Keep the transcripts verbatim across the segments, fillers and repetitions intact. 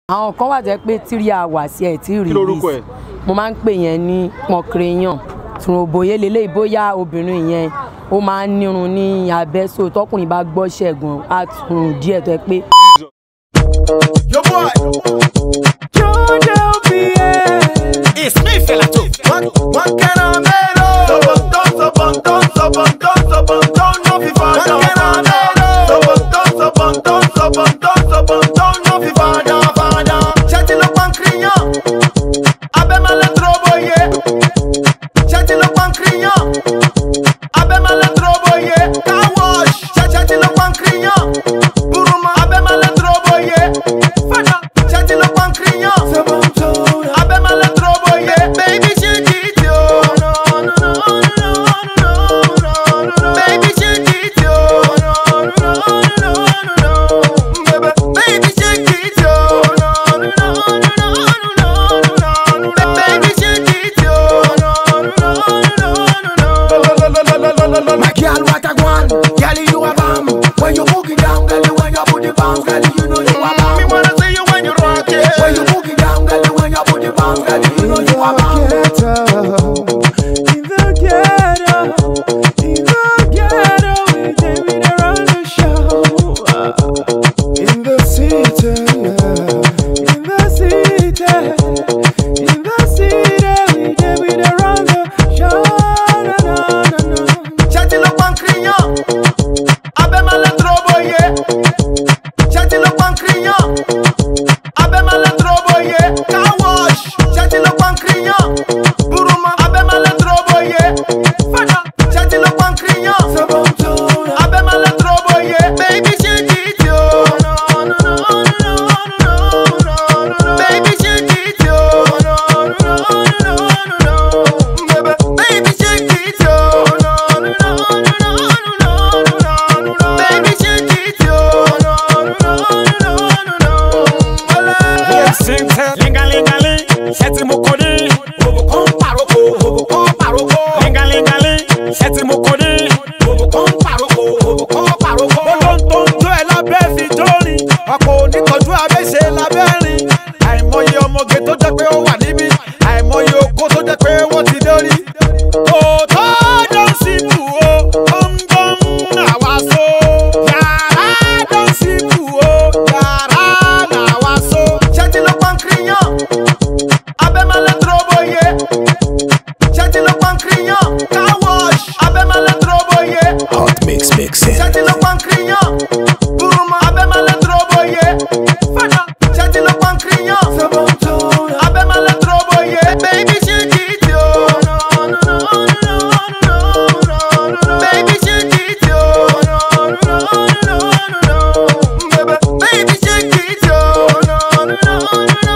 àwọn kan wà jẹ́ pé three hours ẹ̀ tí release. Kí lorúkọ ẹ̀? Mo máa ń pè yẹn ní pọ̀nkìrìyàn tùrùbòyé lélẹ́yìí bóyá obìnrin yẹn ó máa ń nírun ní abẹ́ so tọkùnrin bá gbọ́ ṣẹ̀gùn á tún díẹ̀ tó ẹ pé. Yo boy! It's me fella too. One can I melo? Sobonton, sobonton, sobonton, sobonton, no fi fada. One can I melo? Sobonton, sobonton, sobonton, sobonton, no fi fada, fada. Chati lo pancreas, abe male troboye. Chati lo pancreas, abe male troboye. Car wash, chati lo pancreas, buruma, abe male troboye. Fada, chati lo pancreas, sobonton, abe male troboye. Baby shake it yo, no no no no no no no. Baby shake it yo, no no no no no. Baby, baby shake it yo, no no no no no no. Baby shake it yo, no no no no no. My girl, what a one, girl, you a bomb. When you boogie down, girl, when you put the bounce, girl, you know you a bomb. Me wanna see you when you rock it. When you boogie down, girl, when you put the bounce, girl, you know you a bomb. In the ghetto, in the ghetto, we take me around the show. In the city, in the city, in the city, we take me around the show. Na na na na. Chati lo pancreas, abe male troboye. Chati lo pancreas, abe male troboye. Car wash, chati lo pancreas, buruma, abe male troboye. Fada, chati lo pancreas, Sobonton, abe male troboye. Baby shake it yo, no no no no no no no. Baby shake it yo, no no no no no. Baby, baby shake it yo, no no no no no no. Baby shake it yo, no no no no no. Linga linga ling, seti mukodi, bobo kon paroko, bobo kon paroko. Linga linga ling, seti mukodi, bobo kon paroko, bobo kon paroko. Olóńtò ń jó ẹ lábẹ́ fi jóni, ọkọ̀ onítọ́jú abẹ́ṣe lábẹ́rin. Àìmọye ọmọge tó jẹ́ pé ó wà níbí, àìmọye okó tó jẹ́ pé wọ́n ti dórí. Òótọ́ dán síbù o, ọ̀ngọ́n àwa so. Yàrá dán síbù o, yàrá làwa so. Chati lo pancreas, abe male troboye. Chati lo pancreas, car wash, abe male troboye. hot mix mixing. Chati lo pancreas, buruma, abe male troboye. Fada, chati lo pancreas, Sobonton, abe male troboye. Baby shake it yo, no no no no no no. Baby shake it yo, no no no no no. Baby, baby shake it yo, no no no no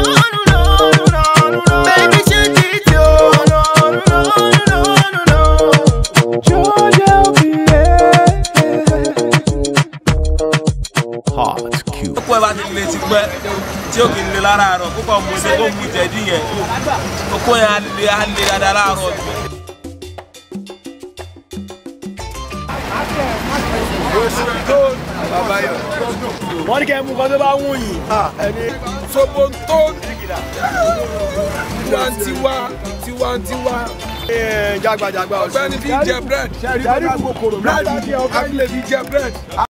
no. Baby shake it yo, no no no no no. Georgia, hot cute. Púpọ̀ bá ti lè ti pẹ́ tí ó kì í lè lára àárọ̀ púpọ̀ mo ṣe kó mu jẹ̀dí yẹn kókó yẹn á lè á lè dáadáa láàárọ̀ jù. Wọ́n ní kẹ́ mú kan tó bá wù yín. Ẹni Sobonton, tiwantiwa, tiwantiwa. Jagbajagba ọ̀sẹ̀. Ọ̀gbẹ́ni fi jẹ bread. Ṣé ẹ rí bọ́dà kòkòrò? Bread, àbílẹ̀ fi jẹ bread.